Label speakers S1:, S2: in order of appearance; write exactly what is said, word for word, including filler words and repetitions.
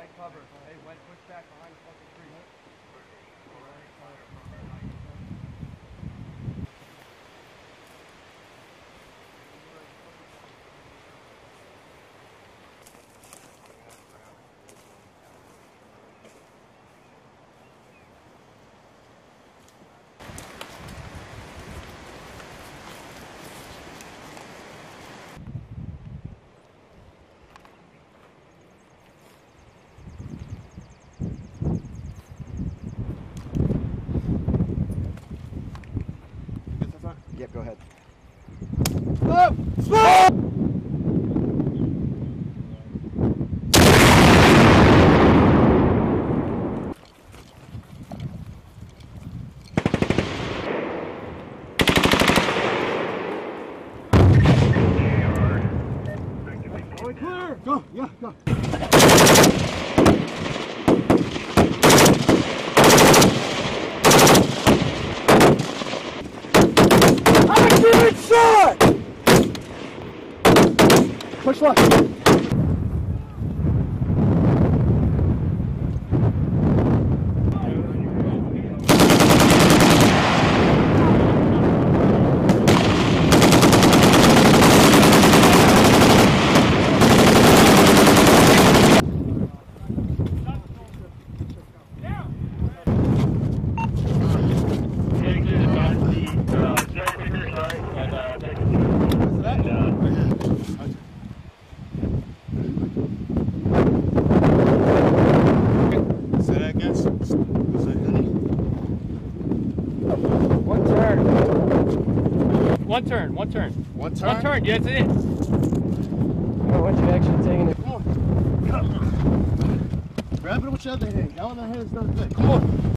S1: Find cover. Hey, went push back behind the fucking tree.
S2: Yep, go ahead.
S1: Stop! Stop! Going clear! Go! Yeah, go! Good shot! Push left.
S3: One turn, one turn.
S4: One turn?
S3: One turn, yeah, that's it.
S1: I want you actually taking it.
S4: Come on. Grab it with your other hand. Now in the hand is not good. Come on.